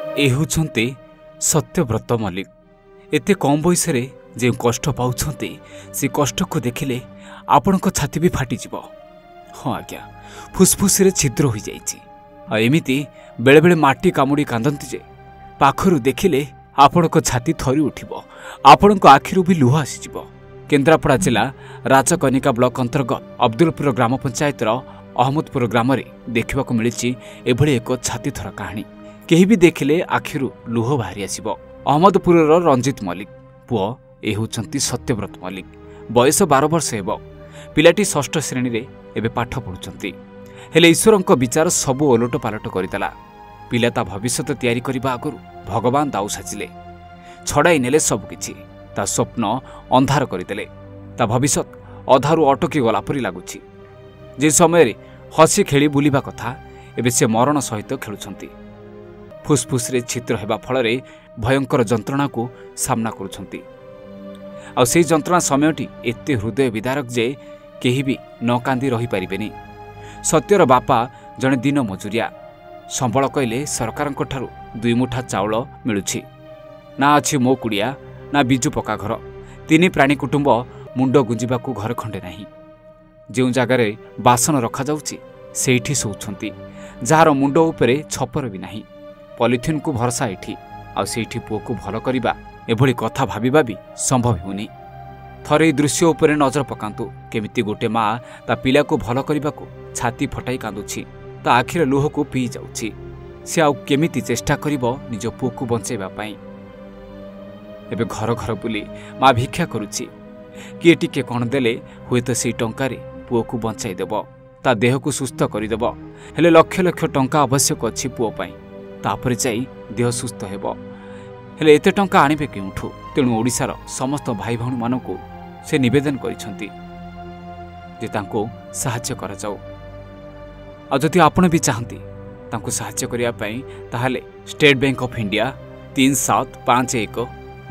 ए होछन्ते सत्यव्रत मल्लिक। एते कम बयस जो कष्ट पाउछन्ते से कष्ट को देखिले आपणक छाती भी फाटिजिव। हाँ आज्ञा, फुसफुस रे छिद्र हो जाइछि। एमिति बेले बेले माटी कामुड़ी कांदंती जे पाखरु देखिले आपणक छाती थरी उठिब, आपणक आखिरु भी लुह आसीजिव। केन्द्रापड़ा जिला राजकनिका ब्लॉक अंतर्गत अब्दुलपुर ग्राम पंचायतर अहमदपुर ग्राम देखा मिली एभली एक छाती थर कहानी। केही भी देखिले आखिरु लुह बाहरी आसिब। अहमदपुर रंजित मल्लिक पुओ ए होचंती सत्यव्रत मल्लिक। बयस 12 वर्ष हेब। पिलाटी 6ठ श्रेणी रे एबे पाठ पढुचंती। हेले ईश्वरंक विचार सबु ओलट पालट करदेला। पिला ता भविष्यत तैयारी करबा आगरु भगवान दाऊ साजिले, छड़ाई नेले सब किछि। ता स्वप्न अंधार करदेले। ता भविष्यत अधारु अटकी गला परी लागुछि। जे समय हसी खेली बुलिबा कथा एबे से मरण सहित खेलुछंती। फुसफुस रे छिद्र हेबा फलरे भयंकर जंत्रणा को सामना करुछंती। आ से जंत्रणा समयटी एते हृदय विदारक जे केही भी न कांदी रही परिबेनी। सत्यर बापा जने दिन मजुरिया। संबल कहले सरकारंक ठारू 2 मुठा चाउल मिलुछि। ना अछि मो कुड़िया ना बिजु पक्का घर। 3 प्राणी कुटुंब मुंड गुंजिबाकू घर खंडे नाही। जो जगार बासन रखा जाउछि सेठी सोउछंती, जार मुंड उपरे छपर भी नाही। पॉलिथिन को भरसा एठी। आ सेठी पुओ को भल करिबा एभली कथा भाबिबा भी संभव होनी। थरे दृश्य उपरे नजर पकांतु। केमिति गोटे माँ ता पिला को भल करिबा को छाती फटाई कांदुछि। ता आखिर लुह को पी जाउछि। से आउ केमिति चेष्टा करिबो निज पुओ को बंचेबा पई। एबे घर घर बुली माँ भिक्षा करुछि। किए टिके कण देले हुए तो से टंकारे पुओ को बंचाई देबो, ता देह को सुस्थ करिदेब। हेले लक्ष लक्ष टंका आवश्यक अछि पुओ पई। तापर जाई देह सुस्थ हेबो। हेले एते टंका आनिबे केउठु? तेणु ओडिशार समस्त भाई भौणी मानकु से निवेदन करिसंती जे तांको सहाय्य करा जाऊ। आ जदि आपण भी चाहंती तांको सहाय्य करिया पई ताहाले State Bank of India 3751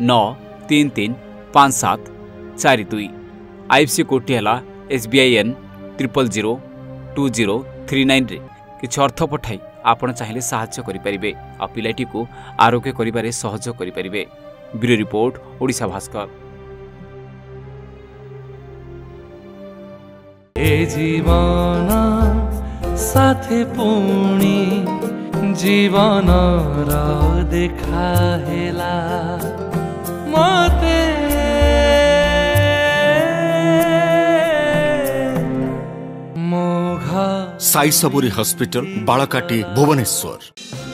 933 57 42 IFC कोटी हला SBIN 000 2039 रे किछ अर्थ पठाई आपण चाहिले सहाय्य करि परिबे। आ पिलाटी को आरोग्य करिबारे सहयोग करि परिबे। Bureau report Odisha Bhaskar. ए जीवन साथे पुणी जीवन र देखा हेला मते साई सबुरी हॉस्पिटल बालकाटी भुवनेश्वर।